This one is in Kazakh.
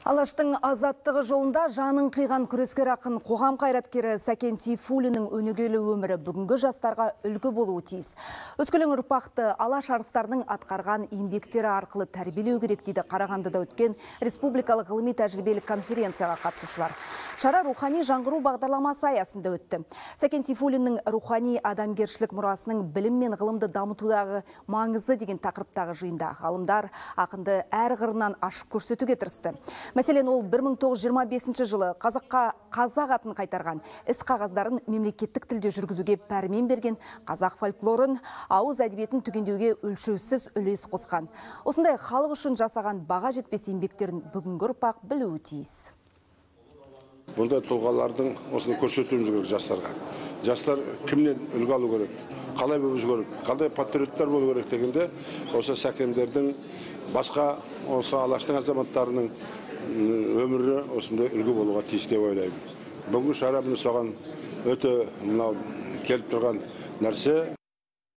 Алаштың азаттығы жолында жанын қиған күрескер ақын қоғам қайраткері Сәкен Сейфуллиннің өнегелі өмірі бүгінгі жастарға үлгі болуы тиіс. Өскелең ұрпақты алаш арыстарының атқарған еңбектері арқылы тәрбиелеу керек дейді Қарағандыда өткен республикалық ғылыми тәжірибелік конференцияға қатысушылар. Шара рухани жаңғыру бағдарламасы аясында өтті. Сәкен Сейфуллиннің рухани адамгершілік мұрасының білім мен ғылымды дамытудағы маңызы деген тақырыптағы жиында ғалымдар ақынды әр қырынан ашып көрсетуге тырысты. Мәселен, ол 1925 жылы қазақ атын қайтарған, іс қағаздарын мемлекеттік тілде жүргізуге пәрмен берген, қазақ фольклорын, ауыз әдебиетін түгендеуге өлшеусіз үлес қосқан. Осындай халық үшін жасаған баға жетпес еңбектерін бүгінгі ұрпақ білуі тиіс. Бұндай тұлғалардың осыны көрсетуіміз керек жастарға. Жастар кімнен үлгі алу керек, қалай болу керек, қалай патриоттар болу керек дегенде, осы Сәкендердің басқа осы алаштың азаматтарының өмірі осындай үлгі болуға тиіс деп ойлаймын. Бүгінгі шара соған өте келіп тұрған нәрсе.